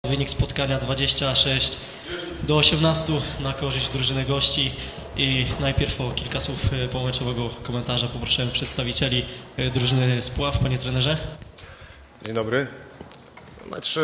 Wynik spotkania 26-18 na korzyść drużyny gości i najpierw o kilka słów pomeczowego komentarza poproszę przedstawicieli drużyny z Puław. Panie trenerze. Dzień dobry. Mecz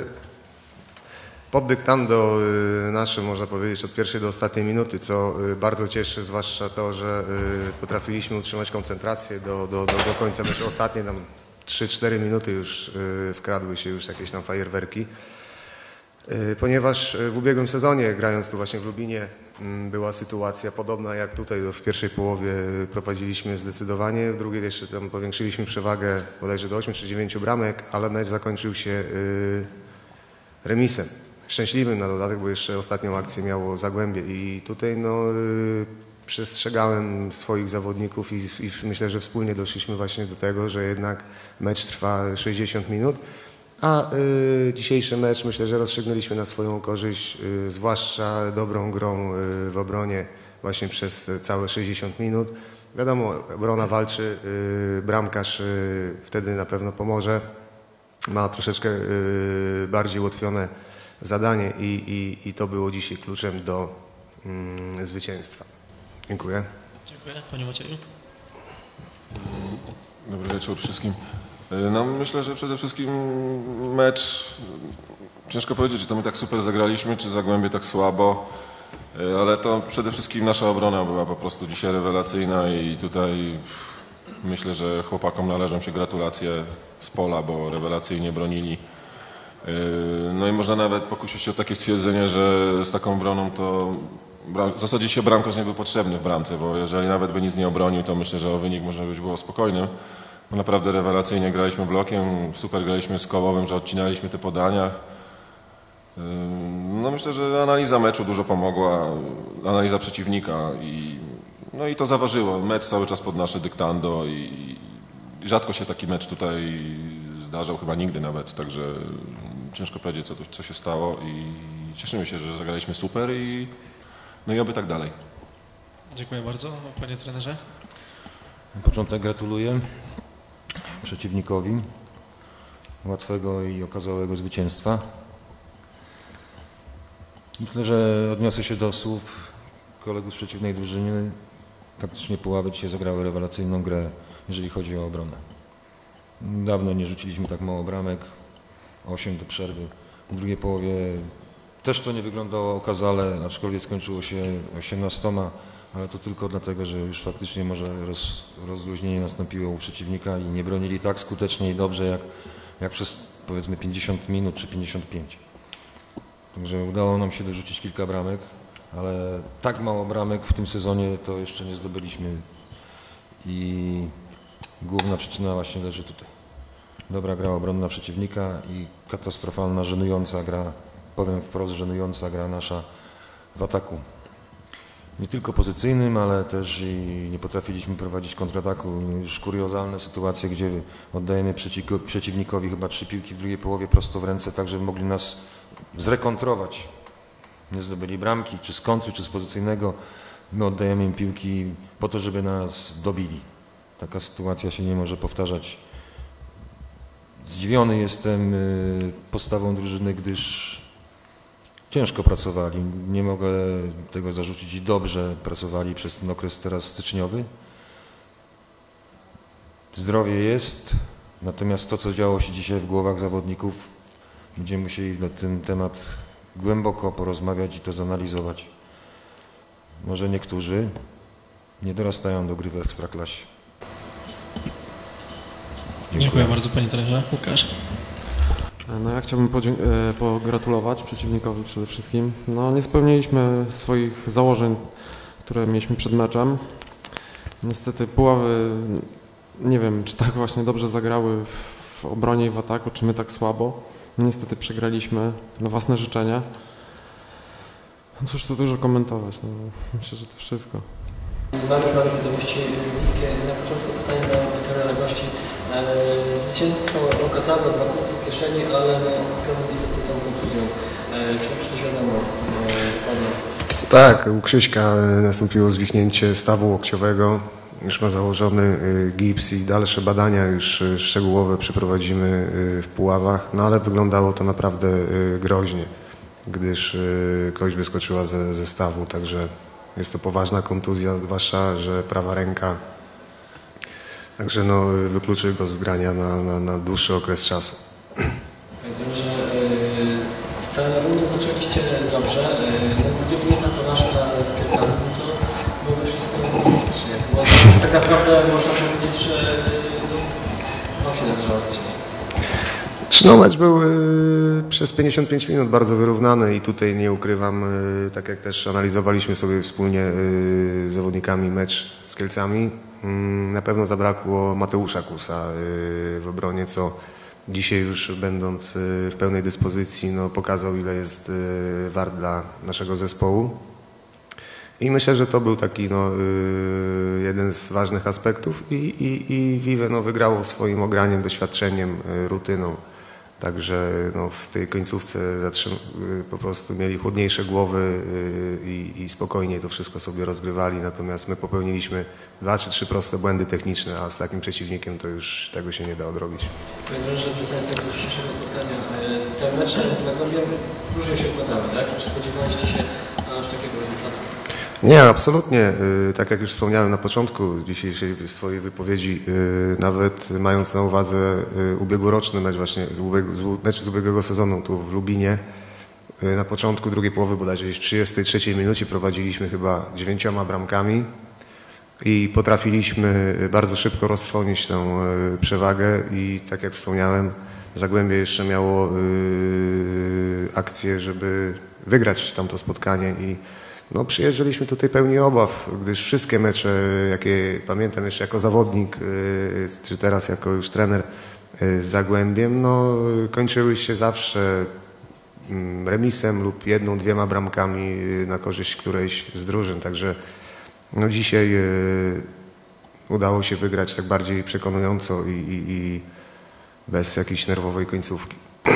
pod dyktando naszym, można powiedzieć, od pierwszej do ostatniej minuty, co bardzo cieszy, zwłaszcza to, że potrafiliśmy utrzymać koncentrację do końca meczu. Ostatnie tam 3-4 minuty już wkradły się już jakieś tam fajerwerki. Ponieważ w ubiegłym sezonie, grając tu właśnie w Lubinie, była sytuacja podobna jak tutaj. W pierwszej połowie prowadziliśmy zdecydowanie, w drugiej jeszcze tam powiększyliśmy przewagę bodajże do 8 czy 9 bramek, ale mecz zakończył się remisem. Szczęśliwym na dodatek, bo jeszcze ostatnią akcję miało Zagłębie i tutaj przestrzegałem swoich zawodników i myślę, że wspólnie doszliśmy właśnie do tego, że jednak mecz trwa 60 minut. A dzisiejszy mecz myślę, że rozstrzygnęliśmy na swoją korzyść, zwłaszcza dobrą grą w obronie właśnie przez całe 60 minut. Wiadomo, obrona walczy, bramkarz wtedy na pewno pomoże. Ma troszeczkę bardziej ułatwione zadanie i to było dzisiaj kluczem do zwycięstwa. Dziękuję. Dziękuję. Panie Macieju. Dobry wieczór wszystkim. No myślę, że przede wszystkim mecz, ciężko powiedzieć, czy to my tak super zagraliśmy, czy Zagłębie tak słabo, ale to przede wszystkim nasza obrona była po prostu dzisiaj rewelacyjna i tutaj myślę, że chłopakom należą się gratulacje z pola, bo rewelacyjnie bronili. No i można nawet pokusić się o takie stwierdzenie, że z taką obroną to w zasadzie się bramkarz nie był potrzebny w bramce, bo jeżeli nawet by nic nie obronił, to myślę, że o wynik można być było spokojnym. No naprawdę rewelacyjnie graliśmy blokiem, super graliśmy z Kołowym, że odcinaliśmy te podania. No myślę, że analiza meczu dużo pomogła, analiza przeciwnika i to zaważyło. Mecz cały czas pod nasze dyktando i rzadko się taki mecz tutaj zdarzał, chyba nigdy nawet, także ciężko powiedzieć, co się stało i cieszymy się, że zagraliśmy super i oby tak dalej. Dziękuję bardzo. Panie trenerze. Na początek gratuluję przeciwnikowi łatwego i okazałego zwycięstwa. Myślę, że odniosę się do słów kolegów z przeciwnej drużyny. Faktycznie Puławy dzisiaj zagrały rewelacyjną grę, jeżeli chodzi o obronę. Dawno nie rzuciliśmy tak mało bramek, 8 do przerwy. W drugiej połowie też to nie wyglądało okazale, aczkolwiek skończyło się 18, ale to tylko dlatego, że już faktycznie może rozluźnienie nastąpiło u przeciwnika i nie bronili tak skutecznie i dobrze jak przez powiedzmy 50 minut czy 55. Także udało nam się dorzucić kilka bramek, ale tak mało bramek w tym sezonie to jeszcze nie zdobyliśmy i główna przyczyna właśnie leży tutaj. Dobra gra obronna przeciwnika i katastrofalna, żenująca gra, powiem wprost, żenująca gra nasza w ataku. Nie tylko pozycyjnym, ale też i nie potrafiliśmy prowadzić kontrataku. Już kuriozalne sytuacje, gdzie oddajemy przeciwnikowi chyba 3 piłki w drugiej połowie prosto w ręce, tak żeby mogli nas zrekontrować. Nie zdobyli bramki, czy z kontry, czy z pozycyjnego. My oddajemy im piłki po to, żeby nas dobili. Taka sytuacja się nie może powtarzać. Zdziwiony jestem postawą drużyny, gdyż ciężko pracowali. Nie mogę tego zarzucić i dobrze pracowali przez ten okres teraz styczniowy. Zdrowie jest, natomiast to, co działo się dzisiaj w głowach zawodników, będziemy musieli na ten temat głęboko porozmawiać i to zanalizować. Może niektórzy nie dorastają do gry w Ekstraklasie. Dziękuję bardzo, panie trenerze. Łukasz. No ja chciałbym pogratulować przeciwnikowi przede wszystkim. No nie spełniliśmy swoich założeń, które mieliśmy przed meczem. Niestety Puławy, nie wiem, czy tak właśnie dobrze zagrały w obronie i w ataku, czy my tak słabo. Niestety przegraliśmy na własne życzenie. No cóż tu dużo komentować, no, myślę, że to wszystko. Mamy wiadomości bliskie. Na początku pytanie do trenera gości. Zwycięstwo okazało 2 punkty w kieszeni, ale problem niestety tą konkluzją. Czy już coś wiadomo? Tak, u Krzyśka nastąpiło zwichnięcie stawu łokciowego. już ma założony gips i dalsze badania już szczegółowe przeprowadzimy w Puławach, no ale wyglądało to naprawdę groźnie, gdyż kość wyskoczyła ze zestawu, także jest to poważna kontuzja, zwłaszcza, że prawa ręka, także no, wykluczy go z grania na dłuższy okres czasu. Pamiętam, że tę rundę zaczęliście dobrze. Gdyby nie ta porażka z Kielcami, to byłoby wszystko fantastycznie. Bo tak naprawdę można powiedzieć, że wam się należało zwycięstwo. No, mecz był przez 55 minut bardzo wyrównany i tutaj nie ukrywam, tak jak też analizowaliśmy sobie wspólnie z zawodnikami mecz z Kielcami, na pewno zabrakło Mateusza Kusa w obronie, co dzisiaj już będąc w pełnej dyspozycji no, pokazał, ile jest wart dla naszego zespołu. I myślę, że to był taki no, jeden z ważnych aspektów i Vive no, wygrało swoim ograniem, doświadczeniem, rutyną. Także no, w tej końcówce po prostu mieli chłodniejsze głowy i spokojniej to wszystko sobie rozgrywali. Natomiast my popełniliśmy 2 czy 3 proste błędy techniczne, a z takim przeciwnikiem to już tego się nie da odrobić. Pamiętam, że wracając do dzisiejszego spotkania, te mecze z Zagłębiem różnie się układały, tak? Czy spodziewaliście się aż takiego rezultatu? Nie, absolutnie. Tak jak już wspomniałem na początku dzisiejszej swojej wypowiedzi, nawet mając na uwadze ubiegłoroczny mecz właśnie, mecz z ubiegłego sezonu tu w Lubinie, na początku drugiej połowy bodajże w 33 minucie prowadziliśmy chyba 9 bramkami i potrafiliśmy bardzo szybko roztrwonić tę przewagę i tak jak wspomniałem, Zagłębie jeszcze miało akcję, żeby wygrać tamto spotkanie i no, przyjeżdżaliśmy tutaj pełni obaw, gdyż wszystkie mecze, jakie pamiętam jeszcze jako zawodnik, czy teraz jako już trener z Zagłębiem, no, kończyły się zawsze remisem lub 1-2 bramkami na korzyść którejś z drużyn. Także no, dzisiaj udało się wygrać tak bardziej przekonująco i bez jakiejś nerwowej końcówki.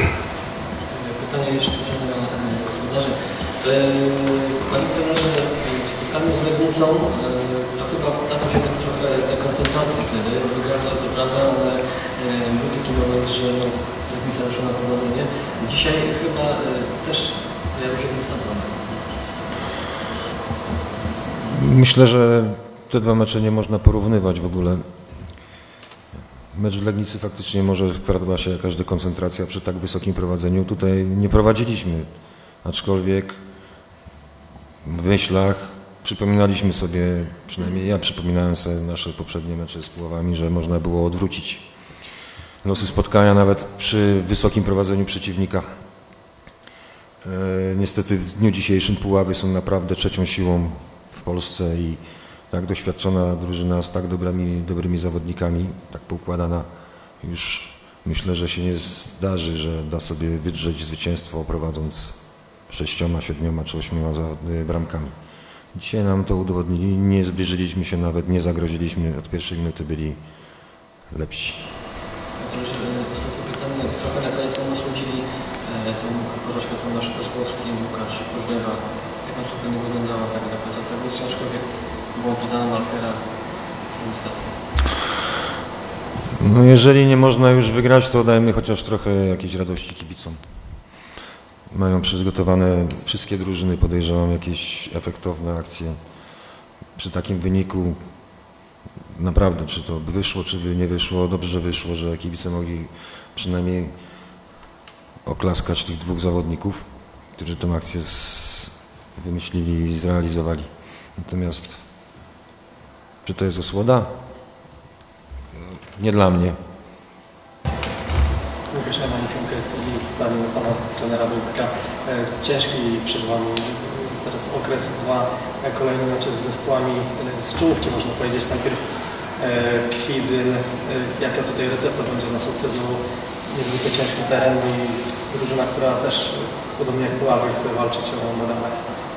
Pytanie jeszcze do gospodarzy. Panie trenerze, w spotkaniu z Legnicą to chyba wtarł się tak trochę dekoncentracji wtedy. Wygraliście co prawda, ale był taki moment, że no, Legnica wyszła na prowadzenie. Dzisiaj chyba też pojawił się ten sam problem. Myślę, że te 2 mecze nie można porównywać w ogóle. Mecz w Legnicy faktycznie może wkradła się jakaś dekoncentracja przy tak wysokim prowadzeniu. Tutaj nie prowadziliśmy, aczkolwiek w myślach przypominaliśmy sobie, przynajmniej ja przypominałem sobie nasze poprzednie mecze z Puławami, że można było odwrócić losy spotkania nawet przy wysokim prowadzeniu przeciwnika. Niestety w dniu dzisiejszym Puławy są naprawdę 3. siłą w Polsce i tak doświadczona drużyna z tak dobrymi zawodnikami, tak poukładana, już myślę, że się nie zdarzy, że da sobie wydrzeć zwycięstwo prowadząc 6, 7 czy 8 bramkami. Dzisiaj nam to udowodnili, nie zbliżyliśmy się nawet, nie zagroziliśmy, od pierwszej minuty byli lepsi. Ostatnie pytanie, trochę na koniec nam osądzili tą porażkę Tomasz Kozłowski i Łukasz Koźlewa. Jak na przykład nie wyglądała tak do końca tablicy, aczkolwiek błąd Dana Malchera niestety. No jeżeli nie można już wygrać, to dajmy chociaż trochę jakiejś radości kibicom. Mają przygotowane wszystkie drużyny, podejrzewam, jakieś efektowne akcje. Przy takim wyniku naprawdę, czy to by wyszło, czy by nie wyszło, dobrze wyszło, że kibice mogli przynajmniej oklaskać tych 2 zawodników, którzy tę akcję wymyślili i zrealizowali. Natomiast czy to jest osłoda? Nie dla mnie. Łukasz Mańkę jest w zdaniu pana trenera Wojtka. Ciężki przed wami teraz okres, 2 kolejne mecze z zespołami z czołówki, można powiedzieć. Najpierw Kwizyn. Jaka tutaj recepta będzie na sukces? No, niezwykle ciężki teren i drużyna, która też podobnie jak Puławy chce walczyć o medale.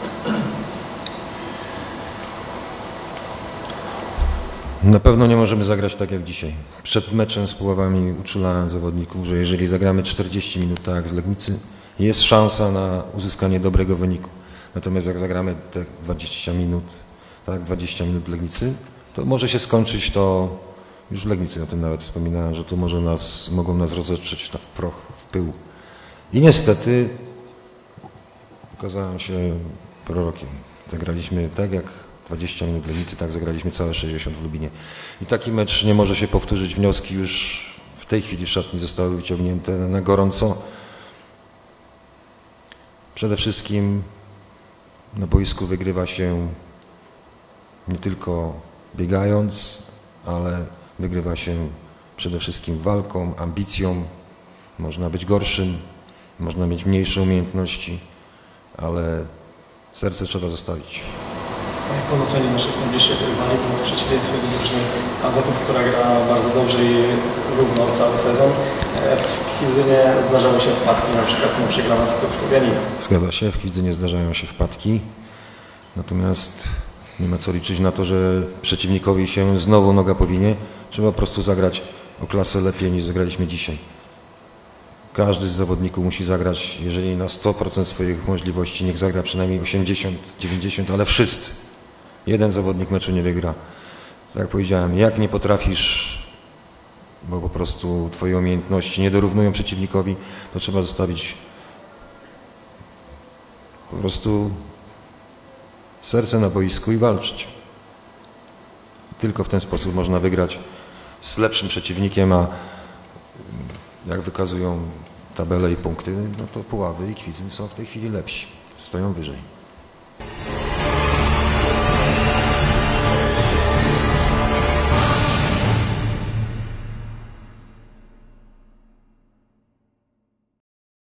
Na pewno nie możemy zagrać tak jak dzisiaj. Przed meczem z Puławami uczulałem zawodników, że jeżeli zagramy 40 minut tak jak z Legnicy, jest szansa na uzyskanie dobrego wyniku. Natomiast jak zagramy te 20 minut, tak 20 minut w Legnicy, to może się skończyć, to już w Legnicy o tym nawet wspominałem, że to mogą nas rozetrzeć w proch, w pył. I niestety okazałem się prorokiem. Zagraliśmy tak jak 20 minut w Legnicy, tak zagraliśmy całe 60 w Lubinie. I taki mecz nie może się powtórzyć. Wnioski już w tej chwili w szatni zostały wyciągnięte na gorąco. Przede wszystkim na boisku wygrywa się nie tylko biegając, ale wygrywa się przede wszystkim walką, ambicją. Można być gorszym, można mieć mniejsze umiejętności, ale serce trzeba zostawić. Jak pan oceni naszych najbliższych rywali, to w przeciwieństwie do drużyny Azotów, która gra bardzo dobrze i równo cały sezon, w Kwidzynie zdarzały się wpadki, na przykład przegrana z Piotrków Janina. Zgadza się, w Kwidzynie zdarzają się wpadki, natomiast nie ma co liczyć na to, że przeciwnikowi się znowu noga powinie. Trzeba po prostu zagrać o klasę lepiej niż zagraliśmy dzisiaj. Każdy z zawodników musi zagrać, jeżeli na 100% swoich możliwości, niech zagra przynajmniej 80, 90, ale wszyscy. Jeden zawodnik meczu nie wygra. Tak jak powiedziałem, jak nie potrafisz, bo po prostu twoje umiejętności nie dorównują przeciwnikowi, to trzeba zostawić po prostu serce na boisku i walczyć. Tylko w ten sposób można wygrać z lepszym przeciwnikiem, a jak wykazują tabele i punkty, no to Puławy i Kwidzyn są w tej chwili lepsi, stoją wyżej.